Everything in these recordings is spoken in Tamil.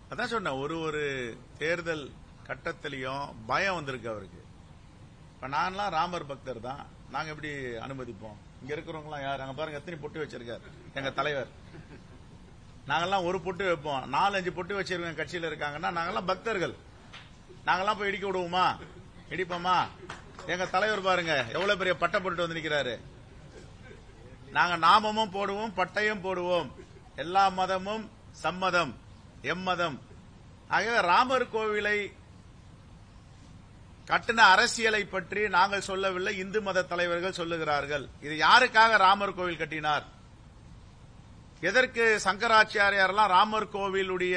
அதான் சொன்ன ஒரு தேர்தல் கட்டத்திலையும் பயம் வந்திருக்கு அவருக்கு. இப்ப நான்லாம் ராமர் பக்தர் தான், நாங்க எப்படி அனுமதிப்போம்? இங்க இருக்கிறவங்க யார்? அங்க பாருங்க எத்தனை பொட்டு வச்சிருக்காரு எங்க தலைவர். நாங்கெல்லாம் ஒரு பொட்டு வைப்போம், 4-5 பொட்டு வச்சிருக்கோம் கட்சியில இருக்காங்கன்னா நாங்கெல்லாம் பக்தர்கள். நாங்கெல்லாம் போய் இடிக்க விடுவோமா? இடிப்போமா? எங்க தலைவர் பாருங்க எவ்வளவு பெரிய பட்டை போட்டு வந்து நிக்கிறாரு. நாங்க நாமமும் போடுவோம், பட்டையும் போடுவோம். எல்லா மதமும் சம்மதம், எம்மதம். ஆகவே ராமர் கோவிலை கட்டின அரசியலை பற்றி நாங்கள் சொல்லவில்லை, இந்து மத தலைவர்கள் சொல்லுகிறார்கள். இது யாருக்காக ராமர் கோவில் கட்டினார்? எதற்கு சங்கராச்சாரியாரெல்லாம் ராமர் கோவிலுடைய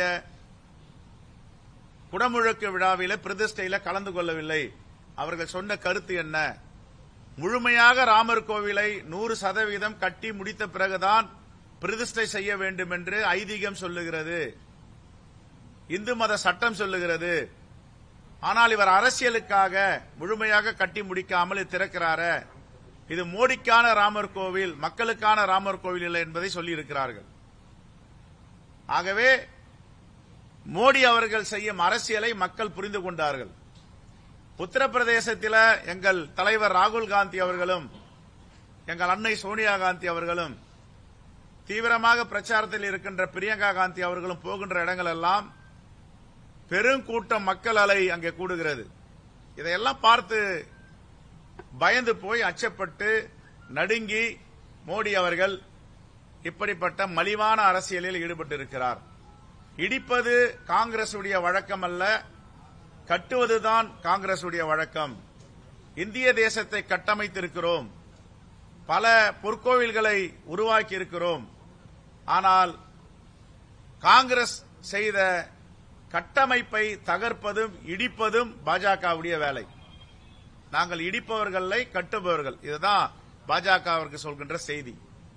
குடமுழக்கு விழாவில பிரதிஷ்டையில கலந்து கொள்ளவில்லை? அவர்கள் சொன்ன கருத்து என்ன? முழுமையாக ராமர் கோவிலை 100% கட்டி முடித்த பிறகுதான் பிரதிஷ்டை செய்ய வேண்டும் என்று ஐதீகம் சொல்லுகிறது, இந்து மத சட்டம் சொல்லுகிறது. ஆனால் இவர் அரசியலுக்காக முழுமையாக கட்டி முடிக்காமல் திறக்கிறாரு. இது மோடிக்கான ராமர் கோவில், மக்களுக்கான ராமர் கோவில் இல்லை என்பதை சொல்லியிருக்கிறார்கள். ஆகவே மோடி அவர்கள் செய்யும் அரசியலை மக்கள் புரிந்து கொண்டார்கள். உத்தரப்பிரதேசத்தில் எங்கள் தலைவர் ராகுல் காந்தி அவர்களும் எங்கள் அன்னை சோனியா காந்தி அவர்களும் தீவிரமாக பிரச்சாரத்தில் இருக்கின்ற பிரியங்கா காந்தி அவர்களும் போகின்ற இடங்கள் எல்லாம் பெருங்கூட்டம் மக்கள் அலை அங்கே கூடுகிறது. இதையெல்லாம் பார்த்து பயந்து போய் அச்சப்பட்டு நடுங்கி மோடி அவர்கள் இப்படிப்பட்ட மலிவான அரசியலில் ஈடுபட்டிருக்கிறார். இடிப்பது காங்கிரசுடைய வழக்கம் அல்ல, கட்டுவதுதான் காங்கிரசுடைய வழக்கம். இந்திய தேசத்தை கட்டமைத்திருக்கிறோம், பல பொற்கோவில்களை உருவாக்கி இருக்கிறோம். ஆனால் காங்கிரஸ் செய்த கட்டமைப்பை தகர்ப்பதும் இடிப்பதும் பாஜகவுடைய வேலை. நாங்கள் இடிப்பவர்களை கட்டுபவர்கள். இதுதான் பாஜகவிற்கு சொல்கின்ற செய்தி.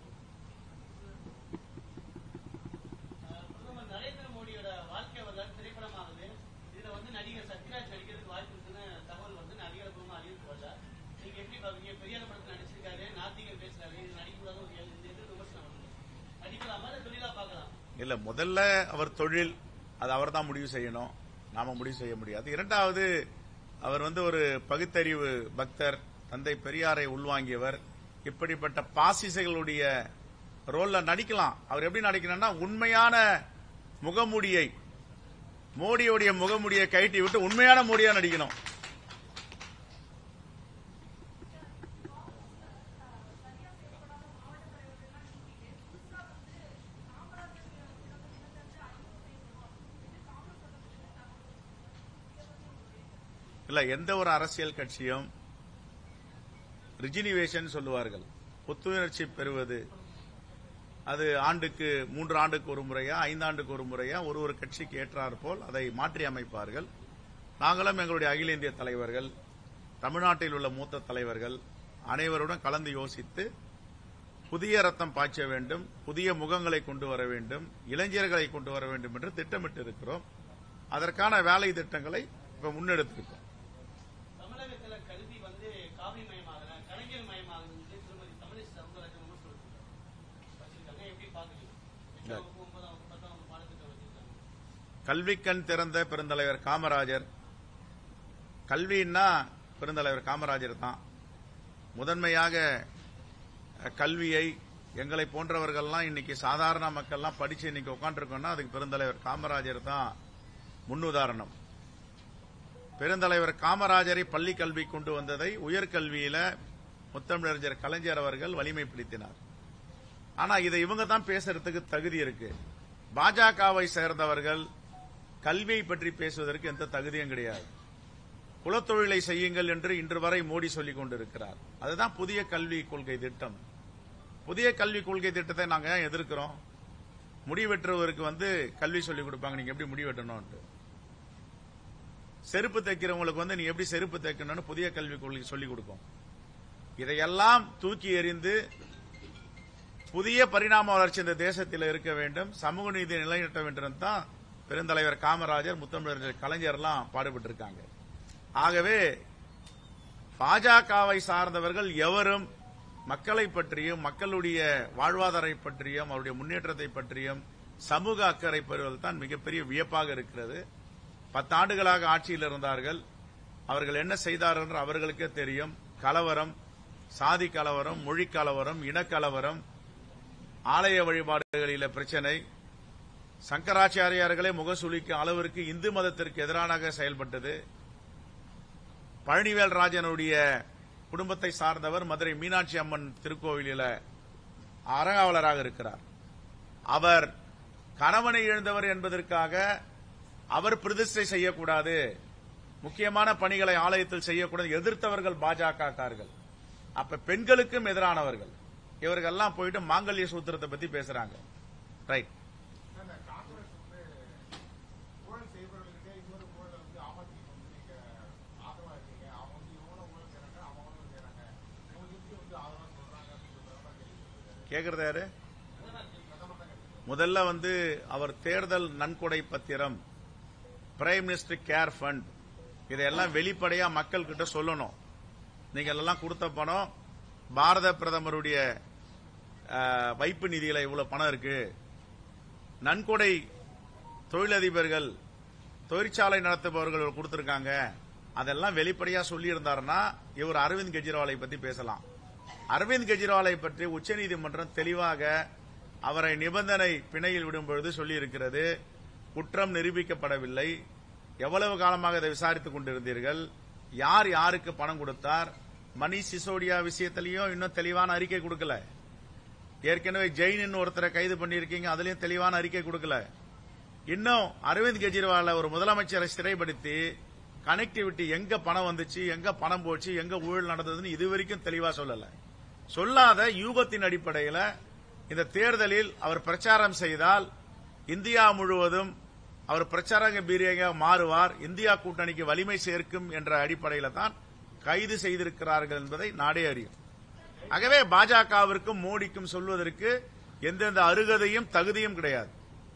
இல்ல, முதல்ல அவர் தொழில், அது அவர் தான் முடிவு செய்யணும், நாம முடிவு செய்ய முடியாது. இரண்டாவது, அவர் ஒரு பகுத்தறிவு பக்தர், தந்தை பெரியாரை உள்வாங்கியவர். இப்படிப்பட்ட பாசிசங்களுடைய ரோல்ல நடிக்கலாம். அவர் எப்படி நடிக்கணும்னா, உண்மையான முகமூடியை, மோடியுடைய முகமூடியை கழட்டி விட்டு உண்மையான மோடியா நடிக்கணும். இல்ல, எந்த ஒரு அரசியல் கட்சியும் ரிஜினிவேஷன் சொல்லுவார்கள், புத்துணர்ச்சி பெறுவது. அது ஆண்டுக்கு 3 ஆண்டுக்கு ஒரு முறையா, 5 ஆண்டுக்கு ஒரு முறையா ஒரு கட்சிக்கு ஏற்றார் போல் அதை மாற்றி அமைப்பார்கள். நாங்களும் எங்களுடைய அகில இந்திய தலைவர்கள், தமிழ்நாட்டில் உள்ள மூத்த தலைவர்கள் அனைவருடன் கலந்து யோசித்து புதிய ரத்தம் பாய்ச்ச வேண்டும், புதிய முகங்களை கொண்டு வர வேண்டும், இளைஞர்களை கொண்டு வர வேண்டும் என்று திட்டமிட்டு இருக்கிறோம். அதற்கான வேலை திட்டங்களை இப்ப முன்னெடுத்திருக்கோம். கல்விக்கண் திறந்த பெருந்தலைவர் காமராஜர். கல்வின்னா பெருந்தலைவர் காமராஜர் தான். முதன்மையாக கல்வியை எங்களை போன்றவர்கள்லாம் இன்னைக்கு சாதாரண மக்கள்லாம் படிச்சு இன்னைக்கு உட்காந்துருக்கோம்னா அதுக்கு பெருந்தலைவர் காமராஜர் தான் முன்னுதாரணம். பெருந்தலைவர் காமராஜரை பள்ளி கல்வி கொண்டு வந்ததை உயர்கல்வியில முத்தமிழறிஞர் கலைஞர் அவர்கள் வலிமைப்படுத்தினார். ஆனா இதை இவங்க தான் பேசுறதுக்கு தகுதி இருக்கு. பாஜகவை சேர்ந்தவர்கள் கல்வியை பற்றி பேசுவதற்கு எந்த தகுதியும் கிடையாது. குலத்தொழிலை செய்யுங்கள் என்று இன்று வரை மோடி சொல்லிக் கொண்டிருக்கிறார். அதுதான் புதிய கல்விக் கொள்கை திட்டம். புதிய கல்விக் கொள்கை திட்டத்தை நாங்க ஏன் எதிர்க்கிறோம்? முடிவெற்றுவருக்கு கல்வி சொல்லிக் கொடுப்பாங்க, நீங்க எப்படி முடிவெட்டணும். செருப்பு தைக்கிறவங்களுக்கு நீ எப்படி செருப்பு தைக்கணும்னு புதிய கல்விக் கொள்கை சொல்லிக் கொடுக்கும். இதையெல்லாம் தூக்கி எறிந்து புதிய பரிணாம வளர்ச்சி இந்த தேசத்தில் இருக்க வேண்டும், சமூக நீதி நிலைநிறுத்த வேண்டும் தான் பெருந்தலைவர் காமராஜர், முத்தமிழறிஞர் கலைஞர்லாம் பாடுபட்டிருக்காங்க. ஆகவே பாஜகவை சார்ந்தவர்கள் எவரும் மக்களை பற்றியும் மக்களுடைய வாழ்வாதாரத்தை பற்றியும் அவருடைய முன்னேற்றத்தை பற்றியும் சமூக அக்கறை பெறுவது தான் மிகப்பெரிய வியப்பாக இருக்கிறது. 10 ஆண்டுகளாக ஆட்சியில் இருந்தார்கள். அவர்கள் என்ன செய்தார்கள் என்று அவர்களுக்கே தெரியும். கலவரம், சாதி கலவரம், மொழி கலவரம், இனக்கலவரம், ஆலய வழிபாடுகளில பிரச்சனை, சங்கராச்சாரியார்களே முகசுளிக்கும் அளவிற்கு இந்து மதத்திற்கு எதிராக செயல்பட்டது. பழனிவேல் ராஜனுடைய குடும்பத்தை சார்ந்தவர் மதுரை மீனாட்சி அம்மன் திருக்கோவிலில் அறங்காவலராக இருக்கிறார். அவர் கணவனை இழந்தவர் என்பதற்காக அவர் பிரதிஷ்டை செய்யக்கூடாது, முக்கியமான பணிகளை ஆலயத்தில் செய்யக்கூடாது எதிர்த்தவர்கள் பாஜகக்காரர்கள். அப்ப பெண்களுக்கும் எதிரானவர்கள் இவர்கள்லாம் போயிட்டு மாங்கல்ய சூத்திரத்தை பத்தி பேசுறாங்க. ரைட். கேக்குறது யாரு? முதல்ல அவர் தேர்தல் நன்கொடை பத்திரம், பிரைம் மினிஸ்டர் கேர் ஃபண்ட், இதையெல்லாம் வெளிப்படையா மக்கள் கிட்ட சொல்லணும். நீங்க எல்லாம் கொடுத்த பணம் பாரத பிரதமருடைய வைப்பு நிதியில இவ்வளவு பணம் இருக்கு, நன்கொடை தொழிலதிபர்கள், தொழிற்சாலை நடத்துபவர்கள் கொடுத்திருக்காங்க, அதெல்லாம் வெளிப்படையா சொல்லி இருந்தாருன்னா இவர் அரவிந்த் கெஜ்ரிவாலை பத்தி பேசலாம். அரவிந்த் கெஜ்ரிவாலை பற்றி உச்சநீதிமன்றம் தெளிவாக அவரை நிபந்தனை பிணையில் விடும்பொழுது சொல்லியிருக்கிறது. குற்றம் நிரூபிக்கப்படவில்லை, எவ்வளவு காலமாக இதை விசாரித்துக் கொண்டிருந்தீர்கள், யார் யாருக்கு பணம் கொடுத்தார், மணிஷ் சிசோடியா விஷயத்திலையும் இன்னும் தெளிவான அறிக்கை கொடுக்கல. ஏற்கனவே ஜெயின் ஒருத்தரை கைது பண்ணியிருக்கீங்க, அதுலயும் தெளிவான அறிக்கை கொடுக்கல. இன்னும் அரவிந்த் கெஜ்ரிவாலை ஒரு முதலமைச்சரை சிறைப்படுத்தி கனெக்டிவிட்டி எங்க பணம் வந்துச்சு, எங்க பணம் போச்சு, எங்க ஊழல் நடந்ததுன்னு இதுவரைக்கும் தெளிவா சொல்லல. சொல்லாத யூகத்தின் அடிப்படையில் இந்த தேர்தலில் அவர் பிரச்சாரம் செய்தால் இந்தியா முழுவதும் அவர் பிரச்சார பீரியராக மாறுவார், இந்தியா கூட்டணிக்கு வலிமை சேர்க்கும் என்ற அடிப்படையில் தான் கைது செய்திருக்கிறார்கள் என்பதை நாடே அறியும். ஆகவே பாஜகவிற்கும் மோடிக்கும் சொல்வதற்கு எந்தெந்த அருகதையும் தகுதியும் கிடையாது.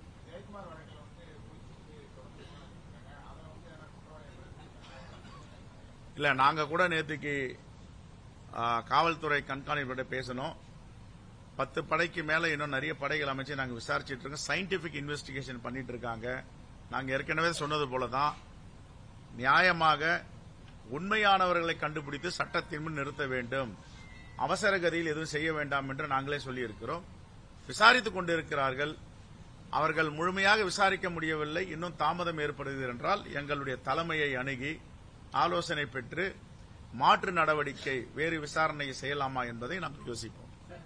இல்ல, நாங்க கூட நேற்றுக்கு காவல்துறை கண்காணிப்பு பேசணும். 10 படைக்கு மேல இன்னும் நிறைய படைகள் அமைச்சு நாங்க விசாரிச்சுட்டு இருக்கோம். சயின்டிபிக் இன்வெஸ்டிகேஷன் பண்ணிட்டு இருக்காங்க. நாங்க ஏற்கனவே சொன்னது போலதான் நியாயமாக உண்மையானவர்களை கண்டுபிடித்து சட்டத்தின் முன் நிறுத்த வேண்டும், அவசர கதியில் எதுவும் செய்ய வேண்டாம் என்று நாங்களே சொல்லியிருக்கிறோம். விசாரித்துக் கொண்டிருக்கிறார்கள். அவர்கள் முழுமையாக விசாரிக்க முடியவில்லை, இன்னும் தாமதம் ஏற்படுகிறது என்றால் எங்களுடைய தலைமையை அணுகி ஆலோசனை பெற்று மாற்று நடவடிக்கை, வேறு விசாரணை செய்யலாமா என்பதை நாம் யோசிப்போம்.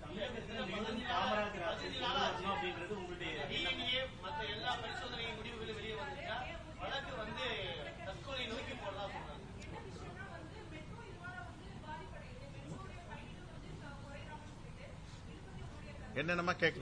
என்னென்னமா கேட்கல.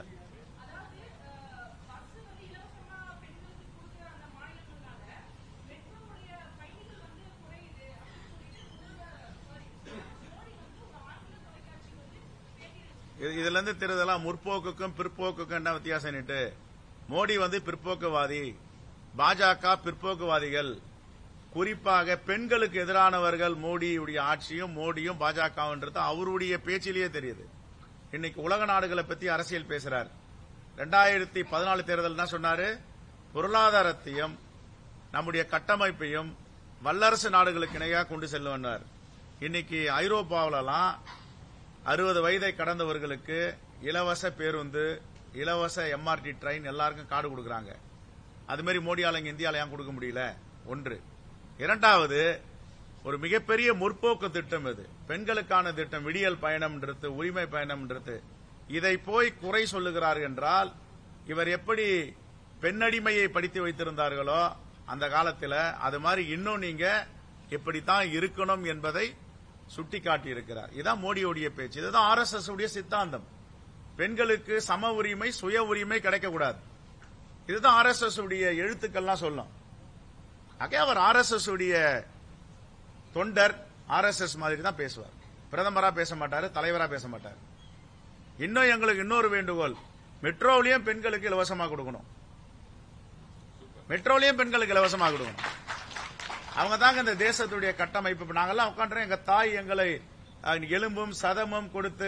இதுல இருந்து தெரிதெல்லாம் முற்போக்குக்கும் பிற்போக்குக்கும் என்ன வித்தியாசம்? மோடி பிற்போக்குவாதி, பாஜக பிற்போக்குவாதிகள். குறிப்பாக பெண்களுக்கு எதிரானவர்கள் மோடியுடைய ஆட்சியும் மோடியும் பாஜகன்றது அவருடைய பேச்சிலேயே தெரியுது. இன்னைக்கு உலக நாடுகளை பத்தி அரசியல் பேசுறார். 2014 தேர்தல் என்ன சொன்னாரு? பொருளாதாரத்தையும் நம்முடைய கட்டமைப்பையும் வல்லரசு நாடுகளுக்கு இணையாக கொண்டு செல்லுவார். இன்னைக்கு ஐரோப்பாவிலாம் 60 வயதை கடந்தவர்களுக்கு இலவச பேருந்து, இலவச எம்ஆர்டி ட்ரெயின் எல்லாருக்கும் கார்டு கொடுக்கறாங்க. அது மாதிரி மோடியால இந்தியால ஏன் கொடுக்க முடியல? ஒன்று. இரண்டாவது, ஒரு மிகப்பெரிய முற்போக்கு திட்டம் இது, பெண்களுக்கான திட்டம், விடியல் பயணம்ன்றது, உரிமை பயணம்ன்றது. இதை போய் குறை சொல்லுகிறார் என்றால் இவர் எப்படி பெண்ணடிமையை படித்து வைத்திருந்தார்களோ அந்த காலத்தில் அது மாதிரி இன்னும் நீங்க இப்படித்தான் இருக்கணும் என்பதை சுட்டிக்காட்டி இருக்கிறார். இதுதான் மோடியுடைய பேச்சு, இதுதான் RSS உடைய சித்தாந்தம். பெண்களுக்கு சம உரிமை, சுய உரிமை கிடைக்கக்கூடாது. இதுதான் RSS உடைய எழுத்துக்கள்லாம் சொல்லும். ஆகவே அவர் RSS உடைய தொண்டர், RSS மாதிரி தான் பேசுவார். பிரதமரா பேச மாட்டாரு, தலைவரா பேச மாட்டாரு. இன்னும் எங்களுக்கு இன்னொரு வேண்டுகோள், மெட்ரோவிலையும் பெண்களுக்கு இலவசமாக கொடுக்கணும். மெட்ரோவிலையும் பெண்களுக்கு இலவசமாக கொடுக்கணும். அவங்க தாங்க இந்த தேசத்துடைய கட்டமைப்பு. நாங்கெல்லாம் உட்காந்துறோம், எங்க தாய் எங்களை எலும்பும் சதமும் கொடுத்து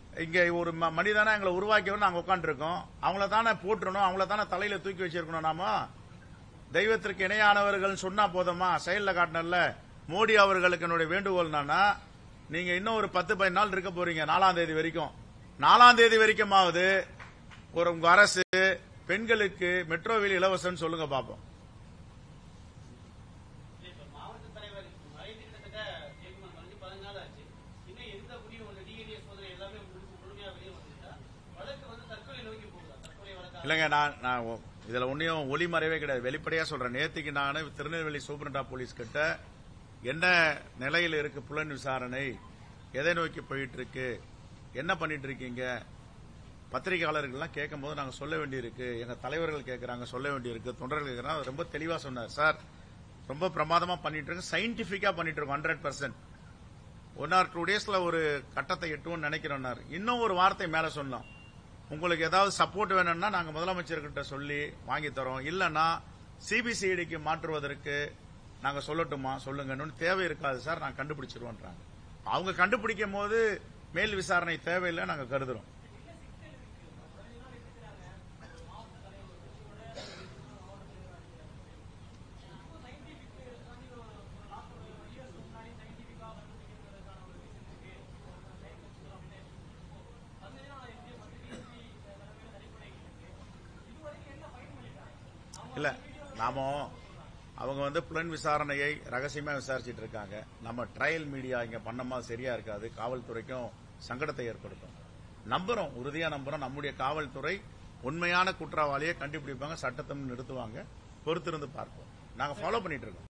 இங்க ஒரு மனிதனா எங்களை உருவாக்கியவர் நாங்க உட்காந்துருக்கோம். அவங்கள தானே போட்டுறணும், அவங்கள தானே தலையில தூக்கி வச்சிருக்கணும். நாம தெய்வத்திற்கு இணையானவர்கள் சொன்னா போதுமா? செயல்ல காட்டினல்ல. மோடி அவர்களுக்கு என்னுடைய வேண்டுகோள் என்னன்னா, நீங்க இன்னும் ஒரு 10-15 நாள் இருக்க போறீங்க. 4ஆம் தேதி வரைக்கும், 4ஆம் தேதி வரைக்குமாவது உங்க அரசு பெண்களுக்கு மெட்ரோவில் இலவசம் சொல்லுங்க பாப்போம். இல்லங்க, நான் இதுல ஒன்னும் ஒளிமறைவே கிடையாது, வெளிப்படையா சொல்றேன். நேற்றுக்கு நான் திருநெல்வேலி சூப்பரண்டா போலீஸ் கிட்ட என்ன நிலையில் இருக்கு புலன் விசாரணை, எதை நோக்கி போயிட்டு இருக்கு, என்ன பண்ணிட்டு இருக்கீங்க, பத்திரிகையாளர்கள்லாம் கேட்கும் போது நாங்க சொல்ல வேண்டியிருக்கு, எங்க தலைவர்கள் கேட்கறாங்க சொல்ல வேண்டியிருக்கு, தொண்டர்கள் கேட்கறாங்க. ரொம்ப தெளிவா சொன்னார் சார். ரொம்ப பிரமாதமா பண்ணிட்டு இருக்கு, சயின்டிபிக்கா பண்ணிட்டு இருக்கோம். 100% 1 or 2 டேஸ்ல ஒரு கட்டத்தை எட்டுவோம்னு நினைக்கிறோம். இன்னும் ஒரு வார்த்தை மேல சொன்னோம், உங்களுக்கு ஏதாவது சப்போர்ட் வேணும்னா நாங்க முதலமைச்சர்கிட்ட சொல்லி வாங்கி தரோம், இல்லன்னா சிபிசிஐடிக்கு மாற்றுவதற்கு நாங்க சொல்லட்டுமா சொல்லுங்க. தேவை இருக்காது சார், நாங்க கண்டுபிடிச்சிருவோன்றாங்க. அவங்க கண்டுபிடிக்கும் போது மேல் விசாரணை தேவையில்லை நாங்க கருதுறோம். இல்ல, நாம அவங்க புலன் விசாரணையை ரகசியமா விசாரிச்சுட்டு இருக்காங்க. நம்ம ட்ரையல் மீடியா இங்க பண்ணமா சரியா இருக்காது, காவல்துறைக்கும் சங்கடத்தை ஏற்படுத்தும். நம்புறோம், உறுதியா நம்புறோம், நம்முடைய காவல்துறை உண்மையான குற்றவாளியை கண்டுபிடிப்பாங்க, சட்டத்தை நிறுத்துவாங்க. பொறுத்திருந்து பார்ப்போம். நாங்க ஃபாலோ பண்ணிட்டு இருக்கோம்.